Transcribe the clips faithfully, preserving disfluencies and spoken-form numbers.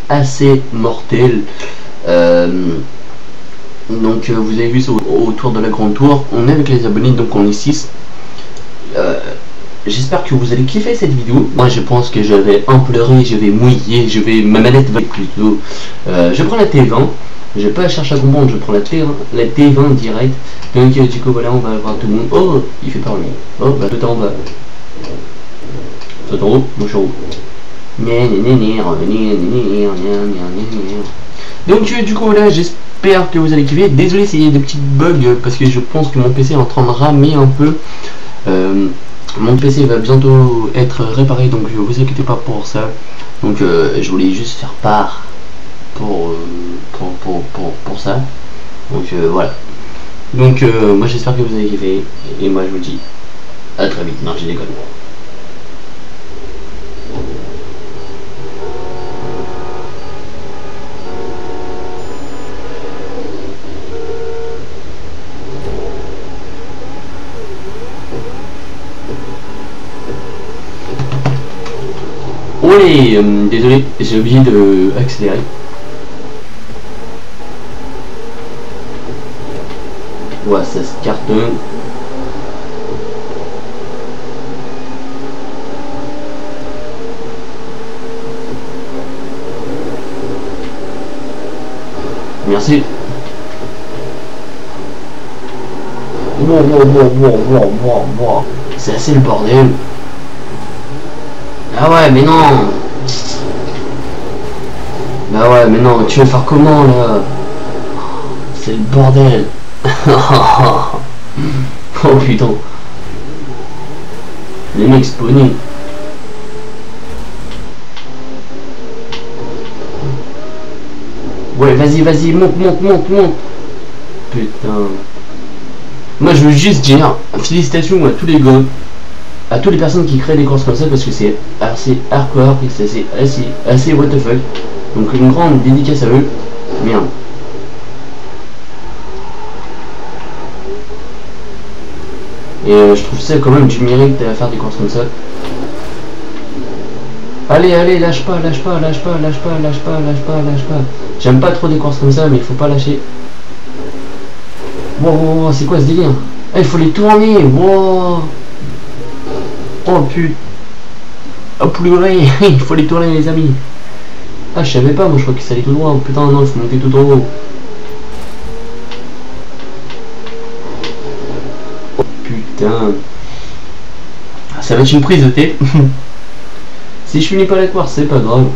assez mortel. Euh, donc euh, vous avez vu autour de la grande tour, on est avec les abonnés, donc on est six. Euh, J'espère que vous allez kiffer cette vidéo. Moi je pense que je vais en pleurer, je vais mouiller, je vais ma manette va plutôt. Euh, je prends la T vingt, je vais pas chercher à comprendre, je prends la T vingt, la T vingt direct. Donc euh, du coup voilà, on va voir tout le monde. Oh, il fait peur lui. Oh bah tout en bas. Tout en haut, moi je suis en haut. Donc euh, du coup voilà, j'espère que vous allez kiffer. Désolé s'il y a des petits bugs parce que je pense que mon P C est en train de ramer un peu. Euh, mon P C va bientôt être réparé, donc ne vous inquiétez pas pour ça. Donc euh, je voulais juste faire part pour, euh, pour, pour, pour, pour ça. Donc euh, voilà. Donc euh, moi j'espère que vous allez kiffer. Et moi je vous dis à très vite. Non, j'ai déconné. Oui, euh, désolé, j'ai oublié de accélérer. Ouais, ça se cartonne. Merci. Wow, wow, wow, wow, wow, wow, wow. C'est assez le bordel. Ah ouais, mais non. Bah ouais, mais non, tu veux faire comment là? C'est le bordel. Oh putain. Les mecs spawnés. Ouais, vas-y, vas-y, monte, monte, monte, monte. Putain. Moi je veux juste dire félicitations à tous les gars, à toutes les personnes qui créent des courses comme ça, parce que c'est assez hardcore et c'est assez, assez, assez what the fuck. Donc une grande dédicace à eux. Merde. Et euh, je trouve ça quand même du mérite à faire des courses comme ça. Allez, allez, lâche pas, lâche pas, lâche pas, lâche pas, lâche pas, lâche pas, lâche pas. J'aime pas trop des courses comme ça, mais il faut pas lâcher. Wow, wow, wow, c'est quoi ce délire? Ah, il faut les tourner. Wow. Oh putain. Oh pleurer. Il faut les tourner les amis. Ah je savais pas, moi je crois que ça allait tout droit. Putain non, il faut monter tout en haut. Oh putain. Ah, ça va être une prise de thé. Si je finis pas la course, c'est pas grave.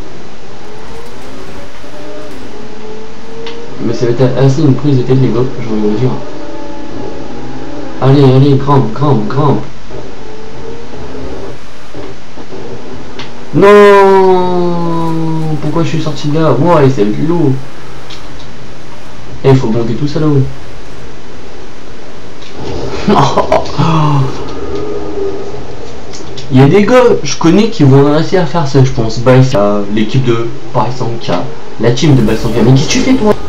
Mais ça va être assez une prise de tête les gars, j'ai envie de vous dire. Allez, allez, grimpe, grimpe, grimpe. Non, pourquoi je suis sorti de là? Ouais, c'est de l'eau. Et il faut monter tout ça là-haut. Il y a des gars, je connais, qui vont réussir à faire ça, je pense. Bah, l'équipe de, par exemple, qui a la team de Balsankia. Mais qu'est-ce que tu fais, toi?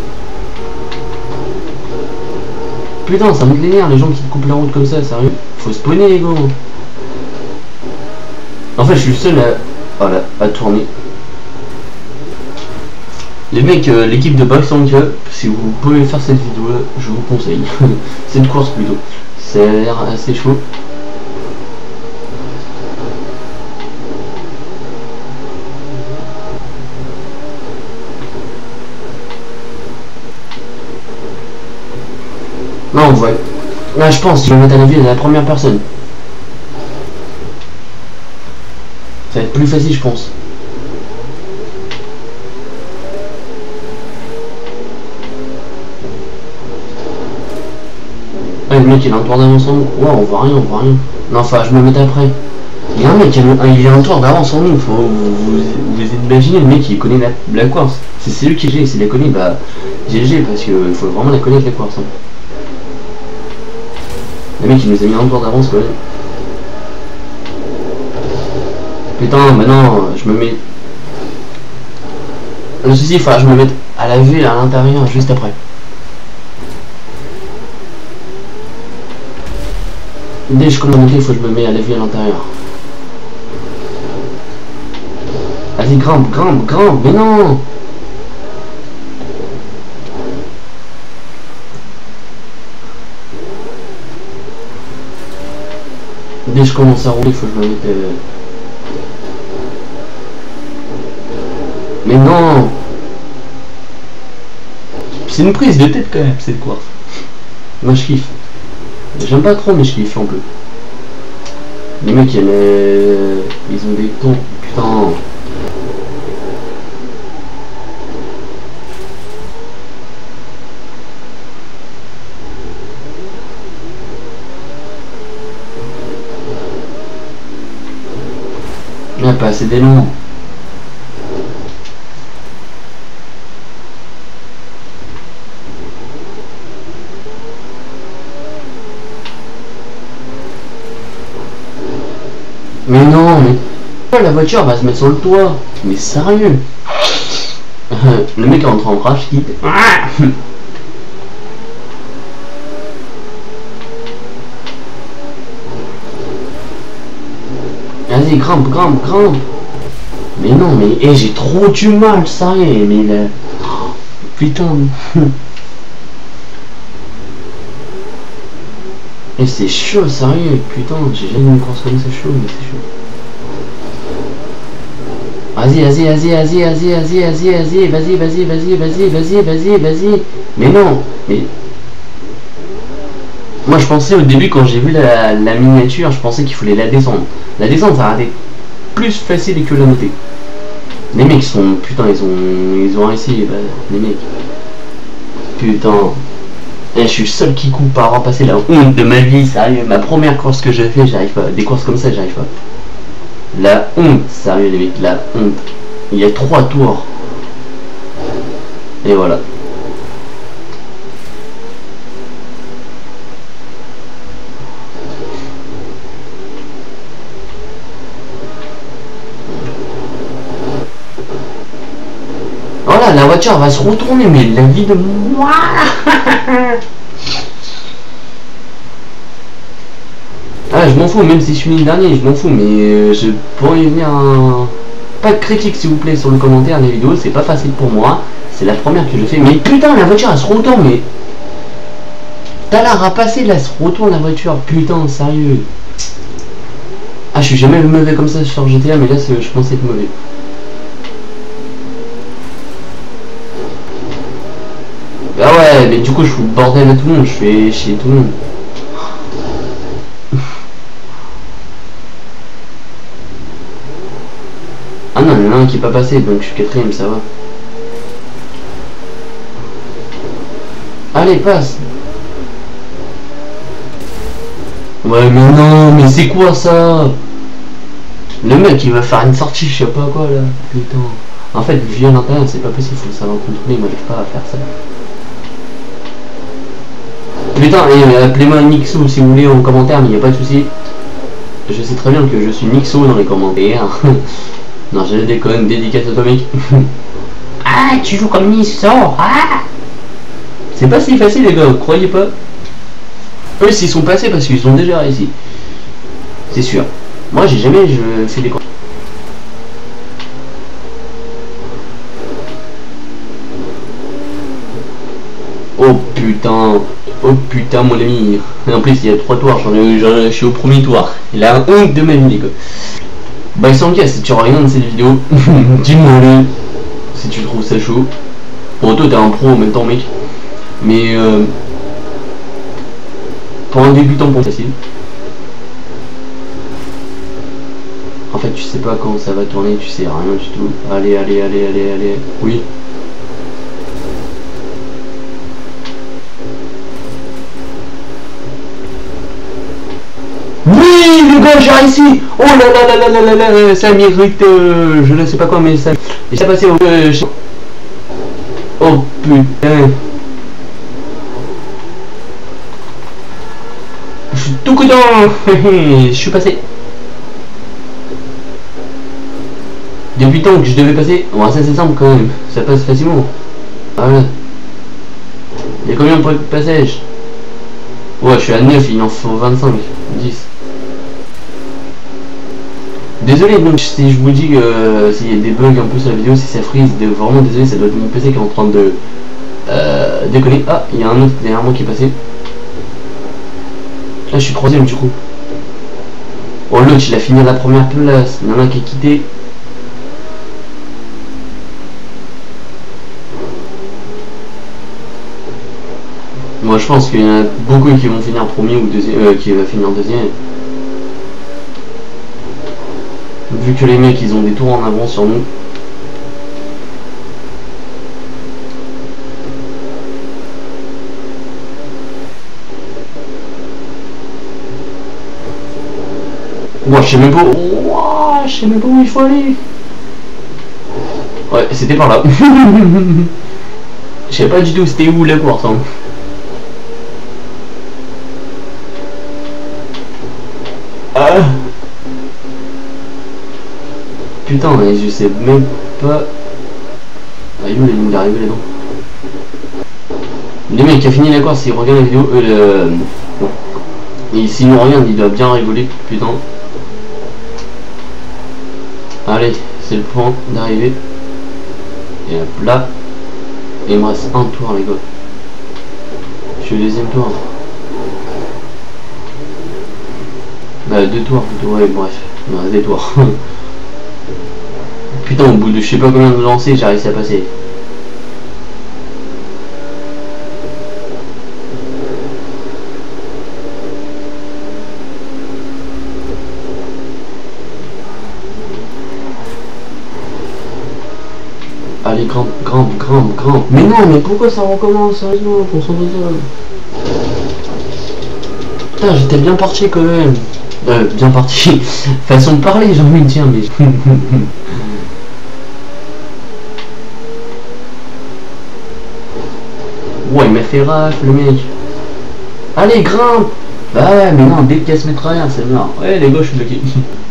Putain, ça me met les nerfs, les gens qui te coupent la route comme ça, sérieux. Faut spawner, les gars. En fait, je suis le seul à, voilà, à tourner. Les mecs, euh, l'équipe de Balsankia, si vous pouvez faire cette vidéo là, je vous conseille. Cette course plutôt. Ça a l'air assez chaud. Non, ouais. Là, je pense que je vais mettre à la vie de la première personne. Ça va être plus facile, je pense. Ouais, le mec, il a un tour d'avance en nous. Ouais, on voit rien, on voit rien. Non, enfin, je me mets après. Il y a un mec, il a un tour d'avance en nous. Faut, vous, vous, vous imaginez, le mec, il connaît la, la course. C'est lui qui G, s'il la connaît, bah, G G, parce qu'il faut vraiment la connaître, la course. Hein. Le mec il nous a mis un tour d'avance quand même. Putain, maintenant je me mets. Le souci, il faudra que je me mette à la ville à l'intérieur juste après. Dès que je commence à monter, il faut que je me mette à la ville à l'intérieur. Vas-y, grimpe, grimpe, grimpe, mais non. Dès que je commence à rouler, il faut que je me mette... Euh... Mais non. C'est une prise de tête quand même, cette course. Moi je kiffe. J'aime pas trop mais je kiffe un peu. Les mecs ils, euh... ils ont des tons. Putain. Il n'y a pas assez d'élan. Mais non, mais la voiture va se mettre sur le toit. Mais sérieux. Le mec est rentré en crash kit. Vas-y, grimpe, grimpe, grimpe. Mais non, mais hey, j'ai trop du mal, sérieux. Mais là... Oh, putain. Et c'est chaud, sérieux, putain, j'ai jamais une course comme ça chaud, mais c'est chaud. Vas-y, vas-y, vas-y, vas-y, vas-y, vas-y, vas-y, vas-y, vas-y, vas-y, vas-y, vas-y, vas-y, vas-y. Mais non, mais... Moi je pensais au début quand j'ai vu la, la miniature, je pensais qu'il fallait la descendre. La descente ça a été plus facile que la montée. Les mecs sont... Putain, ils ont... Ils ont réussi, bah, les mecs. Putain. Et je suis le seul qui coupe par repasser la honte de ma vie, sérieux. Ma première course que j'ai fait, j'arrive pas. Des courses comme ça, j'arrive pas. La honte, sérieux les mecs, la honte. Il y a trois tours. Et voilà. Voilà, la voiture va se retourner, mais la vie de moi. Ah, je m'en fous, même si je suis le dernier, je m'en fous, mais euh, je pourrais y venir un... Pas de critique s'il vous plaît sur le commentaire des vidéos, c'est pas facile pour moi, c'est la première que je fais, mais putain la voiture elle se retourne, mais... T'as l'air à passer là, elle se retourne la voiture, putain, sérieux. Ah, je suis jamais mauvais comme ça sur G T A, mais là je pensais être mauvais. Ah ouais, mais du coup je fous le bordel à tout le monde, je fais chier tout le monde. Ah non, il y en a un qui est pas passé, donc je suis quatrième, ça va. Allez, passe. Ouais, mais non, mais c'est quoi ça? Le mec, il va faire une sortie, je sais pas quoi, là. Putain. En fait, vu à l'intérieur, c'est pas possible, faut savoir contrôler, moi j'arrive pas à faire ça. Putain, et appelez-moi Nixo si vous voulez en commentaire, mais il n'y a pas de souci. Je sais très bien que je suis Nixo dans les commentaires. Non, je déconne, dédicace à toi mec. Ah, tu joues comme Nixo, ah. C'est pas si facile les gars, vous croyez pas? Eux s'ils sont passés parce qu'ils sont déjà réussi. C'est sûr. Moi j'ai jamais je fais des... Oh putain. Oh putain mon ami. Et en plus il y a trois tours, j'en ai, j'en ai, je suis au premier tour. Il a honte de ma vie les gars. Bah il semble que si tu regardes cette vidéo, dis-moi le si tu trouves ça chaud. Bon toi t'es un pro en même temps mec. Mais euh, pour un débutant pour facile. En fait tu sais pas quand ça va tourner, tu sais rien du tout. Allez allez allez allez allez. Oui. Oui les gars j'ai réussi. Oh là là là là là là là, ça mérite euh, je ne sais pas quoi mais ça. Et ça passé au euh, oh putain. Je suis tout content. Je suis passé. Depuis tant que je devais passer. Bon ça c'est simple quand même. Ça passe facilement. Voilà. Il y a combien de points de passage? Ouais je suis à neuf, il en faut vingt-cinq. dix. Désolé donc si je vous dis que euh, s'il y a des bugs un peu sur la vidéo, si ça freeze, de, vraiment désolé, ça doit être mon P C qui est en train de euh, déconner. Ah, il y a un autre derrière moi qui est passé. Là je suis troisième du coup. Oh l'autre il a fini à la première place, il y en a un qui est quitté. Moi je pense qu'il y en a beaucoup qui vont finir premier ou deuxième, euh, qui va finir deuxième. Vu que les mecs ils ont des tours en avant sur nous. Moi je sais même pas. Wow, je sais même pas où il faut aller. Ouais, c'était par là. Je sais pas du tout c'était où la course. Hein. Ah. Putain, mais je sais même pas. Ah, il est où la ligne d'arrivée là-dedans? Les mecs qui a fini la course, il regarde la vidéo. Euh, le... bon. Et s'il nous regarde, il doit bien rigoler, putain. Allez, c'est le point d'arrivée. Et hop là. Et il me reste un tour, les gars. Je suis au deuxième tour. Bah, deux tours plutôt, ouais, bref. Il me reste des tours. Putain, au bout de je sais pas combien de lancers, j'ai réussi à passer. Allez, grimpe, grimpe, grimpe, grimpe. Mais non, mais pourquoi ça recommence, sérieusement, qu'on s'en désolé. Putain, j'étais bien parti quand même. Euh, bien parti. Façon de parler, j'ai envie de dire, mais... Ouais, il m'a fait raf, le mec. Allez, grimpe. Bah ouais, mais non, dès qu'elle se met travers, c'est mort. Ouais, les gars, je suis bloqué.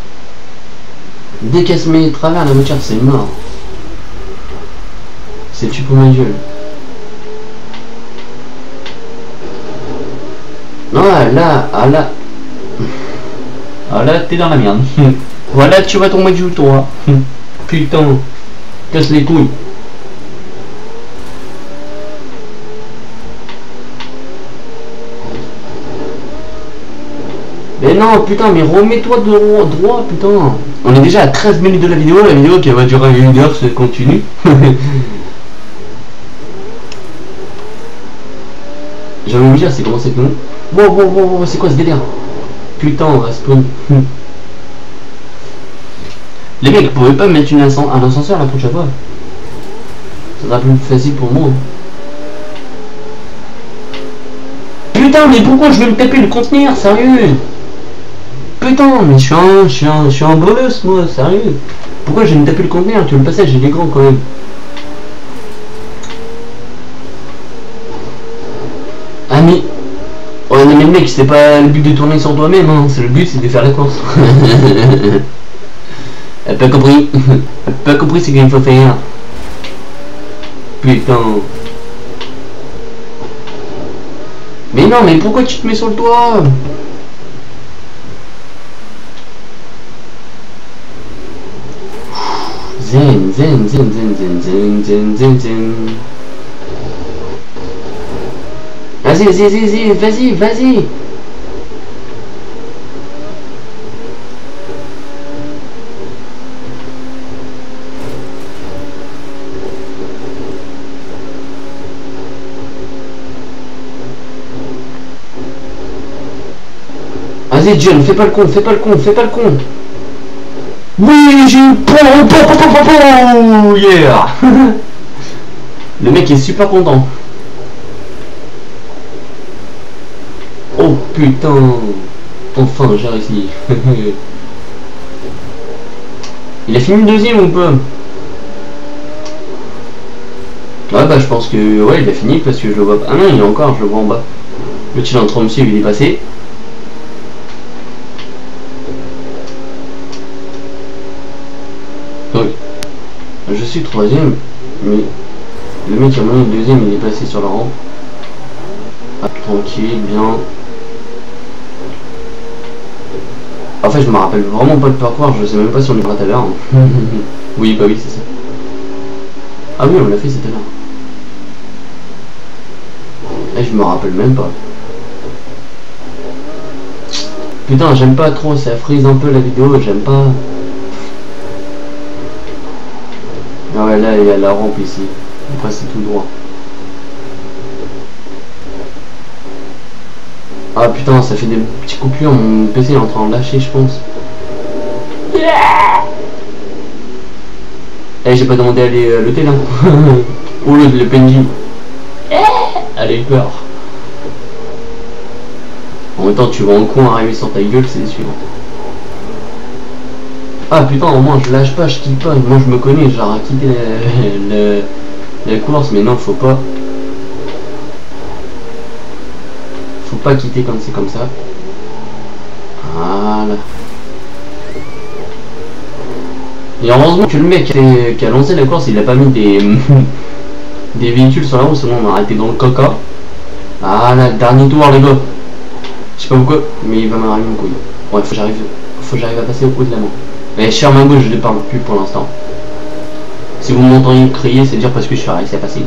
Dès qu'elle se met travers, la voiture, c'est mort. C'est tu pour ma gueule. Non, là, ah là. Ah là, t'es dans la merde. Voilà, tu vas tomber du toit. Putain, casse les couilles. Mais non, putain, mais remets-toi de droit, droit, putain. On est déjà à treize minutes de la vidéo, la vidéo qui va durer une heure, ça continue. J'ai envie de vous dire, c'est comment c'est que nous. Wow, wow, wow, wow, c'est quoi ce délire? Putain, on va spawn. Les mecs, vous pouvez pas mettre une ascens un ascenseur la prochaine fois. Ça sera plus facile pour moi. Putain, mais pourquoi je vais me taper le contenir, sérieux? Putain, mais je suis un, je suis un, je suis un bolos, moi, sérieux. Pourquoi je vais me taper le contenir? Tu veux le passage, il est grand quand même. Ah mais... Oh non mais le mec, c'est pas le but de tourner sur toi-même, hein. C'est le but, c'est de faire la course. Elle a pas compris. Elle a pas compris ce qu'il faut faire. Putain. Mais non, mais pourquoi tu te mets sur le toit? Zen, zen, zen, zen, zen, zen, zen, zen, zen. Vas-y, vas-y, vas-y, vas-y, vas-y. Vas-y, John, fais pas le con, fais pas le con, fais pas le con. Oui, j'ai eu po, yeah. Le mec est super content. Oh putain. Enfin, j'ai réussi. Il a fini le deuxième ou pas? Ouais bah je pense que ouais il a fini parce que je le vois pas. Ah non il est encore, je le vois en bas. Le il est en train de me suivre, il est passé. Oui. Je suis troisième, mais le mec qui a monté le deuxième il est passé sur la rampe. Ah, tranquille, bien. En fait, je me rappelle vraiment pas le parcours, je sais même pas si on est là tout à l'heure. Oui, bah oui, c'est ça. Ah oui, on l'a fait, c'était là. Et je me rappelle même pas. Putain, j'aime pas trop, ça frise un peu la vidéo, j'aime pas. Ah ouais, là, il y a la rampe ici. Après, c'est tout droit. Ah putain, ça fait des petits coupures, mon P C est en train de lâcher, je pense. Eh, j'ai pas demandé à aller à l'hôtel, hein. Ou le, le P N J. Allez, peur. En même temps, tu vois un con arriver sur ta gueule, c'est sûr. Ah putain, au moins je lâche pas, je quitte pas. Moi je me connais, genre à quitter la, la, la course, mais non, faut pas. Faut pas quitter quand c'est comme ça. Voilà. Et heureusement que le mec qui a, qui a lancé la course, il a pas mis des, des véhicules sur la route, sinon on a arrêté dans le caca. Voilà, dernier tour les gars. Je sais pas pourquoi, mais il va m'arriver une couille. Ouais, faut que j'arrive, faut que j'arrive à passer au coup de la main. Mais sur ma gauche, je ne parle plus pour l'instant. Si vous m'entendez crier, c'est dire parce que je suis réussi à passer.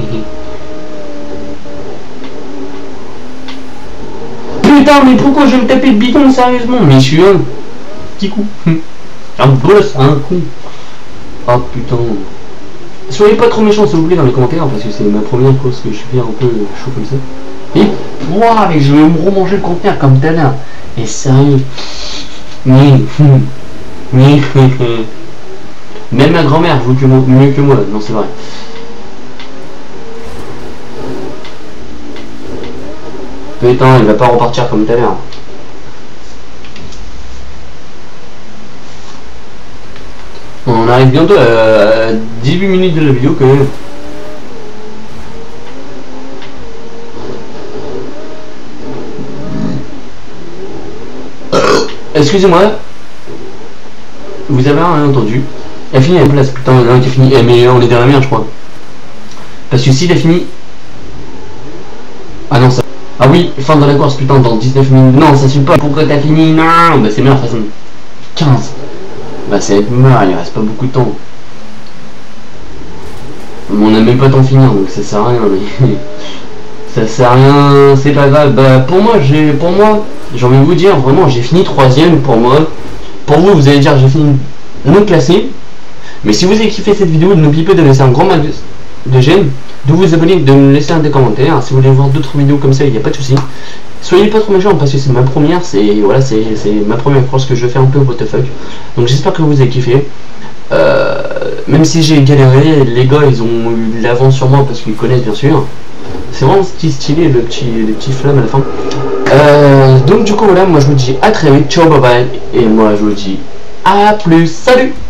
Putain, mais pourquoi je vais me taper le bidon, sérieusement? Mais je suis un petit coup. Un boss, un coup. Oh putain. Soyez pas trop méchants s'il vous plaît dans les commentaires, parce que c'est ma première course que je fais un peu chaud comme ça. Et ouah, mais je vais me remanger le conteneur comme tout à l'heure. Et sérieux. Mais, mais, même ma grand-mère joue que mieux que moi, non c'est vrai. Putain, il va pas repartir comme tout à l'heure. On arrive bientôt à dix-huit minutes de la vidéo quand même. Excusez-moi, vous avez rien entendu. Elle finit à la place, putain, il y en a un qui a fini. Eh, mais on est dans la merde, je crois. Parce que s'il a fini. Ah non, ça. Ah oui, fin de la course, putain, dans dix-neuf minutes. Non, ça suit pas. Pourquoi t'as fini? Non, bah c'est merde, de toute façon. quinze. Bah c'est mort, il reste pas beaucoup de temps. On a même pas temps de finir, donc ça sert à rien. Mais... ça sert à rien, c'est pas grave. Bah pour moi, j'ai pour moi, j'ai envie de vous dire, vraiment, j'ai fini troisième pour moi. Pour vous, vous allez dire j'ai fini non classé. Mais si vous avez kiffé cette vidéo, n'oubliez pas de laisser un grand max de j'aime, de vous abonner, de me laisser un des commentaires. Si vous voulez voir d'autres vidéos comme ça, il n'y a pas de souci. Soyez pas trop méchants parce que c'est ma première, c'est voilà, c'est ma première course que je fais un peu what the fuck. Donc j'espère que vous avez kiffé. Euh, même si j'ai galéré, les gars ils ont eu l'avance sur moi parce qu'ils connaissent bien sûr. C'est vraiment stylé le petit, les petits flammes à la fin. Euh, donc du coup voilà, moi je vous dis à très vite, ciao bye bye, et moi je vous dis à plus, salut.